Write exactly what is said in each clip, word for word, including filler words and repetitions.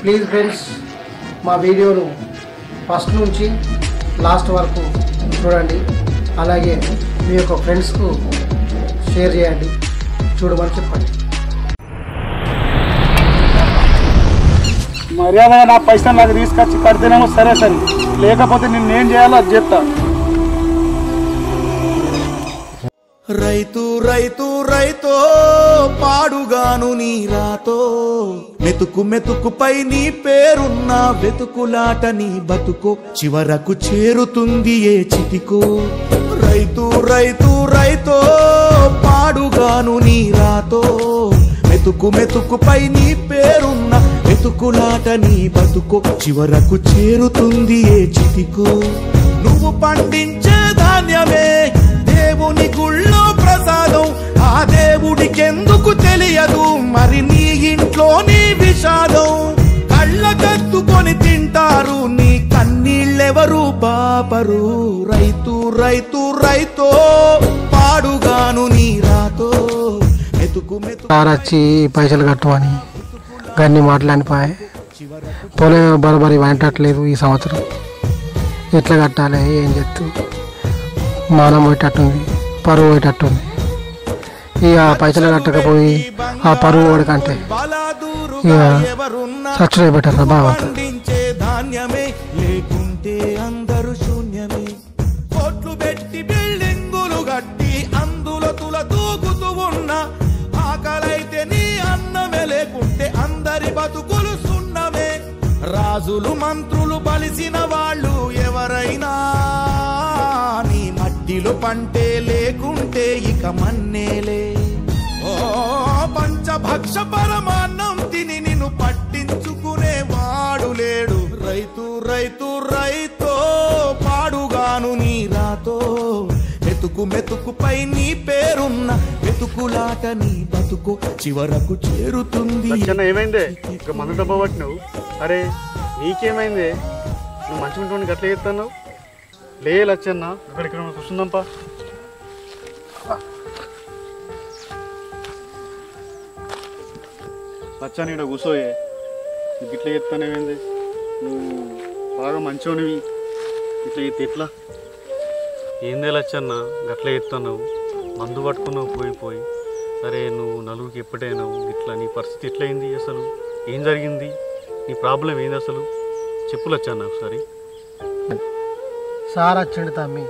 Please friends మా వీడియోను first నుంచి లాస్ట్ వరకు చూడండి. అలాగే మీ యొక్క ఫ్రెండ్స్కు షేర్ చేయండి, చూడమని చెప్పండి. మర్యాదగా నా పైసలు నాకు తీసుకొచ్చి కడితేనేమో సరే సరే, లేకపోతే నిన్నేం చేయాలో అది చెప్తా. రైతు రైతు రైతో పాడుగాను నీ రాతో, మెతుకు మెతుకుపై నీ పేరున్న వెతుకులాట నీ బతుకో, చివరకు చేరుతుంది ఏ చితికో. రైతు రైతు రైతో పాడుగాను నీ రాతో, మెతుకు మెతుకుపై నీ పేరున్న వెతుకులాట నీ బతుకో, చివరకు చేరుతుంది ఏ చితికో. నువ్వు పండించే ధాన్యమే దేవుని గుళ్ళో ప్రసాదం, ఆ దేవుడికెందుకు తెలియదు మరి నీ ఇంట్లో నీ విషాదం. కళ్ళ కత్తుకొని తింటారు నీ కన్నీళ్ళెవరు పాపరు. రైతు రైతు రైతో పాడుగాను నీ రాతో, మెతుకు మెతుకు వచ్చి పైసలు కట్టమని గన్ని మాట్లాడిపోయి పొలం బరబరి వంటట్లేదు. ఈ సంవత్సరం ఎట్లా కట్టాలి, ఏం చెప్తూ మానం పోయేటట్టుంది, పరువు పోయేటట్టుంది. ఇక పైసలు కట్టకపోయి ఆ పరువు ఓడికంటే ఇక సచ్చుడే బెటర్ రా బాగా. ధాన్యమే లేకుంటే అందరూ శూన్యమే. కోట్లు పెట్టి బిల్డింగులు కట్టి అందులో తుల దూకుతూ ఉన్నా, ఆకలైతే నీ అన్నమే లేకుంటే అందరి బతుకులు సున్నమే. రాజులు మంత్రులు బలిసిన వాళ్ళు ఎవరైనా నీ మట్టిలో పంటే లేకుంటే ఇక మన్నేలే. ఓ పంచభక్ష పరమాన్నం తిని నిన్ను పట్టించుకునే వాడు లేడు. రైతు రైతు రైతో పాడుగాను నీ రాతో, మెతుకు మెతుకుపై నీ పేరున్న వెతుకులాట నీ బతుకు, చివరకు చేరుతుంది. ఏమైందే ఇక మందు డబ్బా పట్టినావు? అరే నీకేమైందే? నువ్వు మంచి ఉంటుంది గట్ల చేస్తున్నావు. లే లచ్చన్న, ఇక్కడికి కూర్చుందాంపా. లచ్చన్న ఇక్కడ కూర్చోయే. నువ్వు ఇట్లా చేస్తానేమైంది? నువ్వు బాగా మంచివానివి, ఇట్లా చేస్తే ఎట్లా? ఏందే లచ్చన్న గట్ల చేస్తున్నావు? మందు పట్టుకున్నావు పోయి పోయి. సరే నువ్వు నలుగురికి ఎప్పుడైనావు ఇట్లా, నీ పరిస్థితి ఎట్లయింది అసలు? ఏం జరిగింది? నీ ప్రాబ్లం ఏంది అసలు? చెప్పు లచ్చన్న ఒకసారి. సార్ వచ్చిండు తమ్మి.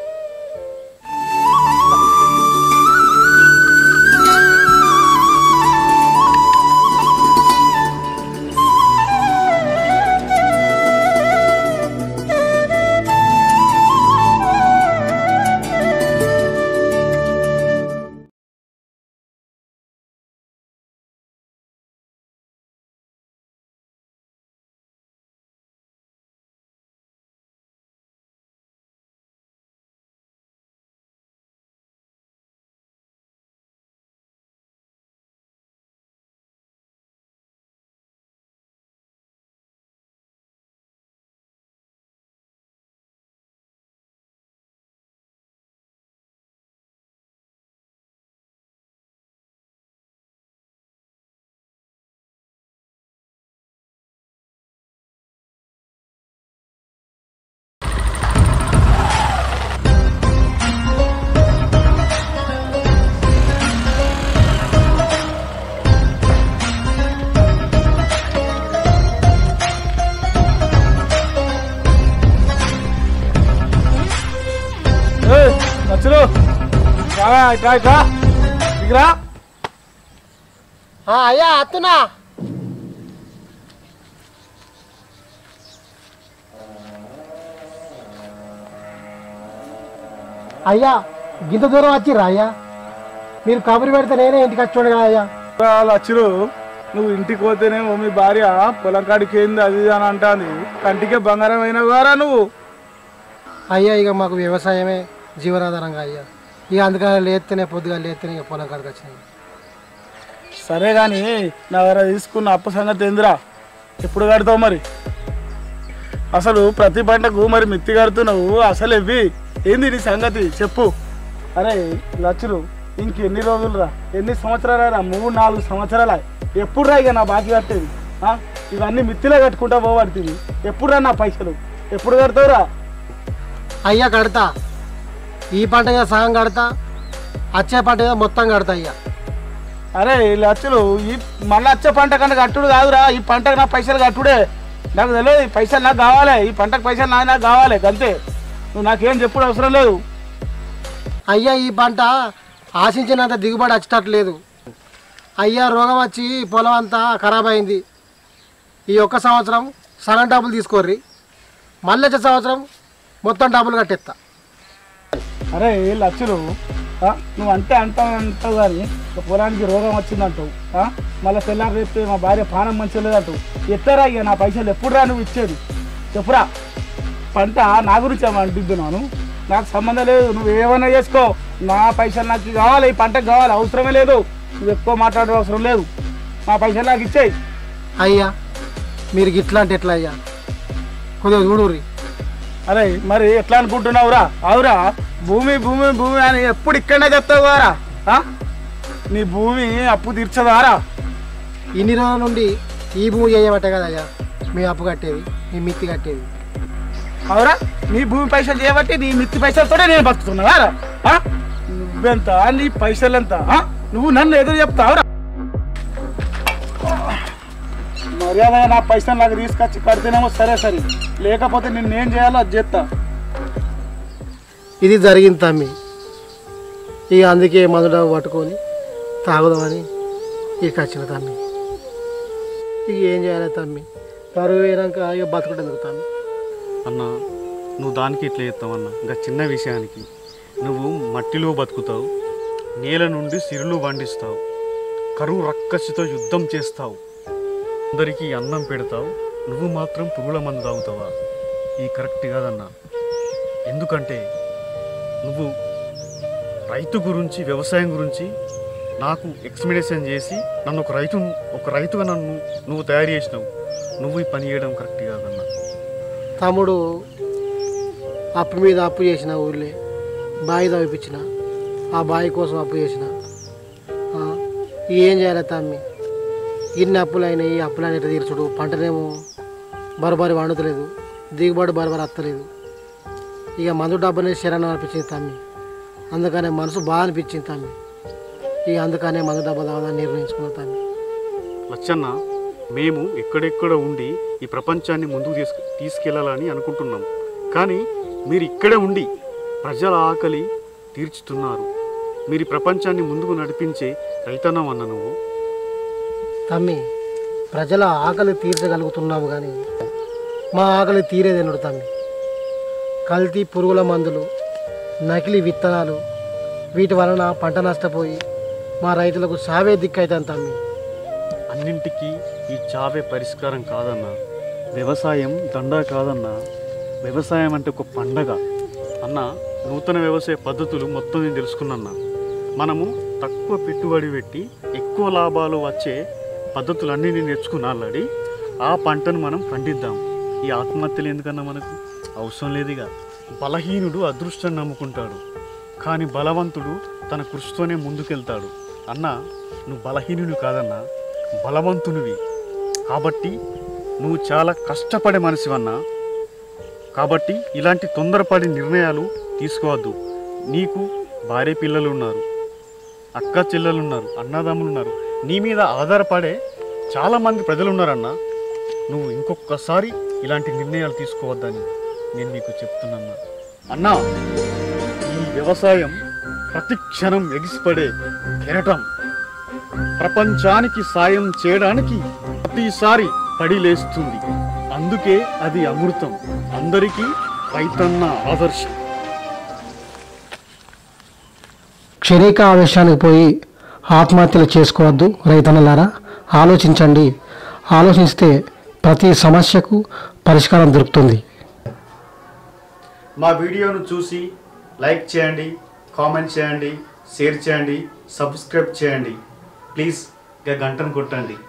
అయ్యా అత్తునా. అయ్యా గింత దూరం వచ్చిర్రా అయ్యా? మీరు కబురు పెడితే నేనే ఇంటికి వచ్చాడు కదా అయ్యా. వచ్చిరు నువ్వు ఇంటికి పోతేనేమో మీ భార్య పొలం కాడికి ఏంది అది అని అంటాంది. కంటికే బంగారం అయినవారా నువ్వు? అయ్యా ఇక మాకు వ్యవసాయమే జీవనాధారంగా అయ్యా. ఇక అందుకని లేస్తేనే పొద్దుగా లేస్తేనే ఇక పొలం కాడికి వచ్చినాయి. సరే కానీ నా దగ్గర తీసుకున్న అప్పు సంగతి ఏందిరా? ఎప్పుడు కడతావు మరి? అసలు ప్రతి పంటకు మరి మిత్తి కడుతున్నావు, అసలు ఇవి ఏంది నీ సంగతి చెప్పు. అరే లచ్చులు ఇంకెన్ని రోజులు రా, ఎన్ని సంవత్సరాలు రా? మూడు నాలుగు సంవత్సరాల. ఎప్పుడు రా ఇక నా బాకీ కట్టేది? ఇవన్నీ మిత్తిలో కట్టుకుంటా పోబడుతుంది. ఎప్పుడురా నా పైసలు ఎప్పుడు కడతావురా? అయ్యా కడతా, ఈ పంటగా సగం కడతా, వచ్చే పంటగా మొత్తం కడతా అయ్యా. అరే ఈ లక్షలు ఈ మళ్ళీ వచ్చే పంట కన్నా కట్టుడు కాదురా, ఈ పంటకు నా పైసలు కట్టుడే. నాకు తెలియదు, ఈ పైసలు నాకు కావాలి, ఈ పంటకు పైసలు నాకు నాకు కావాలి అంతే. నువ్వు నాకేం చెప్పుడు అవసరం లేదు. అయ్యా ఈ పంట ఆశించినంత దిగుబడి వచ్చేటట్లేదు అయ్యా. రోగం వచ్చి పొలం అంతా ఖరాబ్ అయింది. ఈ ఒక్క సంవత్సరం సగం డబ్బులు తీసుకోర్రి, మళ్ళీ వచ్చే సంవత్సరం మొత్తం డబ్బులు కట్టేస్తా. అరే ఏ లక్షలు నువ్వు అంటే అంటావు అంటావు కానీ పొలానికి రోగం వచ్చిందంటావు, మళ్ళీ తెల్లారి రేపు మా భార్య పానం మంచిగా లేదంటావు. ఎత్తరా ఇక నా పైసలు ఎప్పుడురా నువ్వు ఇచ్చేది చెప్పురా? పంట నా గురించి అంటున్నాను, నాకు సంబంధం లేదు. నువ్వు ఏమైనా చేసుకో, నా పైసలు నాకు కావాలి, ఈ పంటకు కావాలి, అవసరమే లేదు. నువ్వు ఎక్కువ మాట్లాడే అవసరం లేదు, నా పైసలు నాకు ఇచ్చేయి. అయ్యా మీరు గిట్లా అంటే ఎట్లా అయ్యా, కొద్దిగా చూడుర్రి. అరే మరి ఎట్లా అనుకుంటున్నావురా? అవురా భూమి భూమి భూమి అని ఎప్పుడు ఇక్కడనే చెప్తావు కారా? నీ భూమి అప్పు తీర్చదారా? ఇన్ని రోజుల నుండి ఈ భూమి చేయబట్టే కదా అయ్యా మీ అప్పు కట్టేది, మీ మిత్తి కట్టేది. అవురా నీ భూమి పైసలు చేయబట్టి నీ మిత్తి పైసలతోనే నేను బతుకుతున్నావారా? నువ్వెంత, నీ పైసలు ఎంత? నువ్వు నన్ను ఎదురు చెప్తావురా? మర్యాదగా నా పైసలు నాకు తీసుకొచ్చి కడితేనేమో సరే సరే, లేకపోతే నిన్నేం చేయాలో అది చేస్తా. ఇది జరిగింది తమ్మి, ఇక అందుకే మందు డబ్బు పట్టుకొని తాగుదామని ఇక వచ్చిన తమ్మి. ఇక ఏం చేయాలి తమ్మి, కరువు అయినాక ఇక బతుకుంటుంది తమ్మి. అన్న నువ్వు దానికి ఇట్లా చేస్తావన్నా, ఇంకా చిన్న విషయానికి నువ్వు మట్టిలో బతుకుతావు, నేల నుండి సిరులు పండిస్తావు, కరువు రక్కసితో యుద్ధం చేస్తావు, అందరికీ అన్నం పెడతావు, నువ్వు మాత్రం పురుగుల మందు తాగుతావా? ఇది కరెక్ట్ కాదన్నా. ఎందుకంటే నువ్వు రైతు గురించి, వ్యవసాయం గురించి నాకు ఎక్స్ప్లెనేషన్ చేసి నన్ను ఒక రైతు ఒక రైతుగా నన్ను నువ్వు తయారు చేసినావు. నువ్వు ఈ పని చేయడం కరెక్ట్ కాదన్నా. తమ్ముడు అప్పు మీద అప్పు చేసిన, ఊళ్ళే బావి తవ్విపించిన, ఆ బావి కోసం అప్పు చేసిన. ఏం చేయాలి తమ్మి, ఇన్ని అప్పులు అయినాయి, ఈ అప్పులు అనేవి తీర్చుడు, పంటనేమో బరబరి వండుతలేదు, దిగుబడి బరబరి వస్తలేదు. ఇక మందు డబ్బు అనేది శరణం అనిపించింది తమ్మి, అందుకనే మనసు బాగా అనిపించింది తమ్మి. ఇక అందుకనే మందు డబ్బు తాగదని నిర్ణయించుకున్నాం తమ్మి. లచ్చన్న, మేము ఎక్కడెక్కడ ఉండి ఈ ప్రపంచాన్ని ముందుకు తీసుకు తీసుకెళ్లాలని అనుకుంటున్నాం, కానీ మీరు ఇక్కడే ఉండి ప్రజల ఆకలి తీర్చుతున్నారు. మీరు ఈ ప్రపంచాన్ని ముందుకు నడిపించే రైతన్నం అన్న నువ్వు. తమ్మి ప్రజల ఆకలి తీర్చగలుగుతున్నాము కానీ మా ఆకలి తీరేదెనుడు తమ్మి. కల్తీ పురుగుల మందులు, నకిలీ విత్తనాలు, వీటి వలన పంట నష్టపోయి మా రైతులకు సావే దిక్కైతాను తమ్మి. అన్నింటికీ ఈ చావే పరిష్కారం కాదన్నా. వ్యవసాయం దండా కాదన్నా, వ్యవసాయం అంటే ఒక పండగ అన్న. నూతన వ్యవసాయ పద్ధతులు మొత్తం నేను తెలుసుకున్నా. మనము తక్కువ పెట్టుబడి పెట్టి ఎక్కువ లాభాలు వచ్చే పద్ధతులన్నీ నేను నేర్చుకున్నాళ్ళడి. ఆ పంటను మనం పండిద్దాం. ఈ ఆత్మహత్యలు ఎందుకన్నా మనకు అవసరం లేదుగా. బలహీనుడు అదృష్టాన్ని నమ్ముకుంటాడు, కానీ బలవంతుడు తన కృషితోనే ముందుకెళ్తాడు. అన్న నువ్వు బలహీనుడు కాదన్నా, బలవంతునివి. కాబట్టి నువ్వు చాలా కష్టపడే మనిషివన్నా. కాబట్టి ఇలాంటి తొందరపడి నిర్ణయాలు తీసుకోవద్దు. నీకు భార్య పిల్లలు ఉన్నారు, అక్క చెల్లెలు ఉన్నారు, అన్నదమ్ములు ఉన్నారు, నీ మీద ఆధారపడే చాలామంది ప్రజలు ఉన్నారన్నా. నువ్వు ఇంకొకసారి ఇలాంటి నిర్ణయాలు తీసుకోవద్దని నేను మీకు చెప్తున్నా అన్నా. ఈ వ్యవసాయం ప్రతి క్షణం ఎగిసిపడే కెరటం. ప్రపంచానికి సాయం చేయడానికి ప్రతిసారి పడి లేస్తుంది. అందుకే అది అమృతం. అందరికీ రైతన్న ఆదర్శం. క్షణిక ఆవేశానికి పోయి ఆత్మహత్యలు చేసుకోవద్దు రైతన్నలారా. ఆలోచించండి. ఆలోచిస్తే ప్రతి సమస్యకు పరిష్కారం దొరుకుతుంది. మా వీడియోను చూసి లైక్ చేయండి, కామెంట్ చేయండి, షేర్ చేయండి, సబ్స్క్రైబ్ చేయండి. ప్లీజ్ గంటను కొట్టండి.